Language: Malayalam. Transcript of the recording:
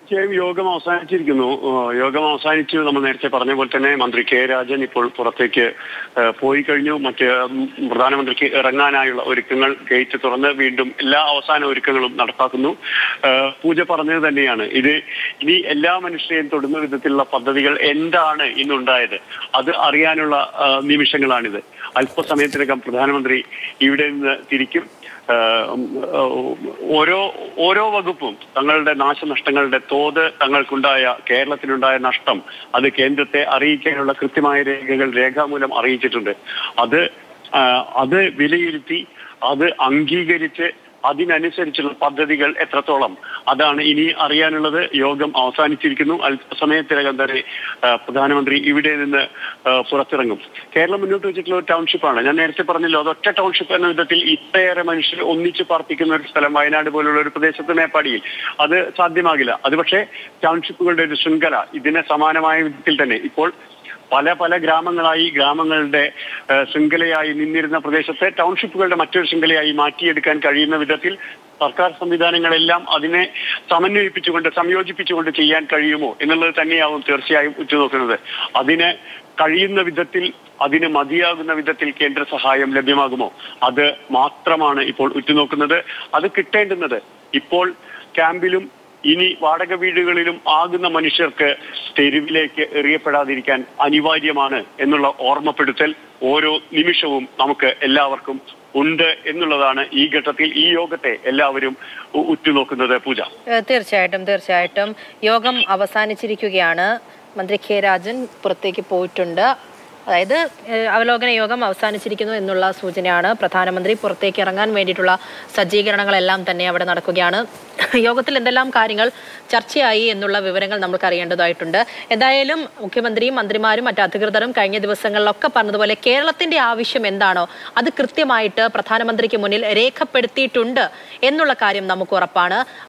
യോഗം അവസാനിച്ചിരിക്കുന്നു. യോഗം അവസാനിച്ചു. നമ്മൾ നേരത്തെ പറഞ്ഞ പോലെ തന്നെ മന്ത്രി കെ രാജൻ ഇപ്പോൾ പുറത്തേക്ക് പോയി കഴിഞ്ഞു. മറ്റ് പ്രധാനമന്ത്രിക്ക് ഇറങ്ങാനായുള്ള ഒരുക്കങ്ങൾ ഗേറ്റ് തുറന്ന് വീണ്ടും എല്ലാ അവസാന ഒരുക്കങ്ങളും നടപ്പാക്കുന്നു. പൂജ പറഞ്ഞത് തന്നെയാണ്, ഇത് ഇനി എല്ലാ മനുഷ്യരെയും തൊടുന്ന വിധത്തിലുള്ള പദ്ധതികൾ എന്താണ് ഇന്നുണ്ടായത് അത് അറിയാനുള്ള നിമിഷങ്ങളാണിത്. അല്പസമയത്തിനകം പ്രധാനമന്ത്രി ഇവിടെ നിന്ന് തിരിക്കും. ഓരോ വകുപ്പും തങ്ങളുടെ നാശനഷ്ടങ്ങളുടെ തോത്, തങ്ങൾക്കുണ്ടായ കേരളത്തിനുണ്ടായ നഷ്ടം അത് കേന്ദ്രത്തെ അറിയിക്കാനുള്ള കൃത്യമായ രേഖാമൂലം അറിയിച്ചിട്ടുണ്ട്. അത് വിലയിരുത്തി അത് അംഗീകരിച്ച് അതിനനുസരിച്ചുള്ള പദ്ധതികൾ എത്രത്തോളം അതാണ് ഇനി അറിയാനുള്ളത്. യോഗം അവസാനിച്ചിരിക്കുന്നു. അല്പസമയത്തിനകം തന്നെ പ്രധാനമന്ത്രി ഇവിടെ നിന്ന് പുറത്തിറങ്ങും. കേരളം മുന്നോട്ട് വെച്ചിട്ടുള്ള ഒരു ടൗൺഷിപ്പാണ്. ഞാൻ നേരത്തെ പറഞ്ഞല്ലോ, അതൊറ്റ ടൗൺഷിപ്പ് എന്ന വിധത്തിൽ ഇത്രയേറെ മനുഷ്യർ ഒന്നിച്ചു പാർപ്പിക്കുന്ന ഒരു സ്ഥലം വയനാട് പോലുള്ള ഒരു പ്രദേശത്ത്, മേപ്പാടിയിൽ അത് സാധ്യമാകില്ല. അത് പക്ഷേ ടൗൺഷിപ്പുകളുടെ ഒരു ശൃംഖല ഇതിന് സമാനമായ വിധത്തിൽ തന്നെ ഇപ്പോൾ പല ഗ്രാമങ്ങളുടെ ശൃംഖലയായി നിന്നിരുന്ന പ്രദേശത്തെ ടൗൺഷിപ്പുകളുടെ മറ്റൊരു ശൃംഖലയായി മാറ്റിയെടുക്കാൻ കഴിയുന്ന വിധത്തിൽ സർക്കാർ സംവിധാനങ്ങളെല്ലാം അതിനെ സംയോജിപ്പിച്ചുകൊണ്ട് ചെയ്യാൻ കഴിയുമോ എന്നുള്ളത് തന്നെയാവും തീർച്ചയായും ഉറ്റുനോക്കുന്നത്. അതിന് കഴിയുന്ന വിധത്തിൽ, അതിന് മതിയാകുന്ന വിധത്തിൽ കേന്ദ്ര സഹായം ലഭ്യമാകുമോ അത് മാത്രമാണ് ഇപ്പോൾ ഉറ്റുനോക്കുന്നത്. അത് കിട്ടേണ്ടുന്നത് ഇപ്പോൾ ക്യാമ്പിലും ഇനി വാടക വീടുകളിലും ആകുന്ന മനുഷ്യർക്ക് തെരുവിലേക്ക് എറിയപ്പെടാതിരിക്കാൻ അനിവാര്യമാണ് എന്നുള്ള ഓർമ്മപ്പെടുത്തൽ ഓരോ നിമിഷവും നമുക്ക് എല്ലാവർക്കും ഉണ്ട് എന്നുള്ളതാണ് ഈ ഘട്ടത്തിൽ ഈ യോഗത്തെ എല്ലാവരും ഉറ്റുനോക്കുന്നത്. പൂജ, തീർച്ചയായിട്ടും യോഗം അവസാനിച്ചിരിക്കുകയാണ്. മന്ത്രി കെ രാജൻ പുറത്തേക്ക് പോയിട്ടുണ്ട്. അതായത് അവലോകന യോഗം അവസാനിച്ചിരിക്കുന്നു എന്നുള്ള സൂചനയാണ്. പ്രധാനമന്ത്രി പുറത്തേക്ക് ഇറങ്ങാൻ വേണ്ടിയിട്ടുള്ള സജ്ജീകരണങ്ങളെല്ലാം തന്നെ അവിടെ നടക്കുകയാണ്. യോഗത്തിൽ എന്തെല്ലാം കാര്യങ്ങൾ ചർച്ചയായി എന്നുള്ള വിവരങ്ങൾ നമുക്ക് അറിയേണ്ടതായിട്ടുണ്ട്. എന്തായാലും മുഖ്യമന്ത്രിയും മന്ത്രിമാരും മറ്റ് അധികൃതരും കഴിഞ്ഞ ദിവസങ്ങളിലൊക്കെ പറഞ്ഞതുപോലെ കേരളത്തിന്റെ ആവശ്യം എന്താണോ അത് കൃത്യമായിട്ട് പ്രധാനമന്ത്രിക്ക് മുന്നിൽ രേഖപ്പെടുത്തിയിട്ടുണ്ട് എന്നുള്ള കാര്യം നമുക്ക് ഉറപ്പാണ്.